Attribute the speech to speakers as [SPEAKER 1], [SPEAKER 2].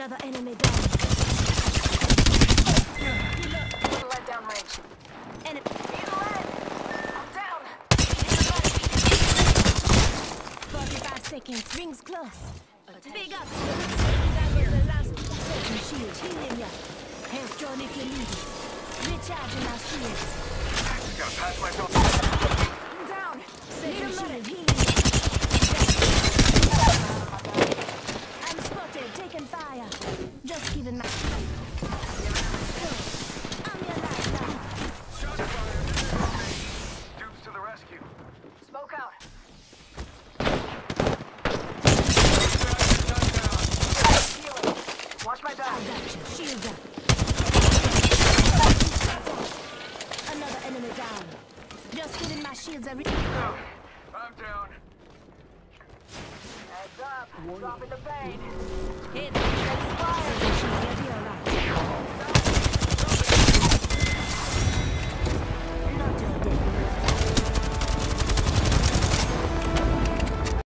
[SPEAKER 1] Another enemy down.
[SPEAKER 2] Let down range.
[SPEAKER 1] Enemy.
[SPEAKER 2] I'm down.
[SPEAKER 1] 45 seconds. Rings close. Big up. That was the last second shield. Healing ya. Health drone if you need it. Recharging my shields.
[SPEAKER 3] Gotta pass myself.
[SPEAKER 2] I'm down.
[SPEAKER 1] Second shield. Healing ya. I'm spotted. Taking fire. Just giving my I'm your lifeline.
[SPEAKER 3] Dupes to the rescue.
[SPEAKER 2] Smoke out. Healing. Watch my
[SPEAKER 1] I
[SPEAKER 2] back.
[SPEAKER 1] got you. Shield up. Another enemy down. Just giving my shields a
[SPEAKER 3] I'm down.
[SPEAKER 2] Heads up. Dropping the pain.
[SPEAKER 1] hit. Second shield.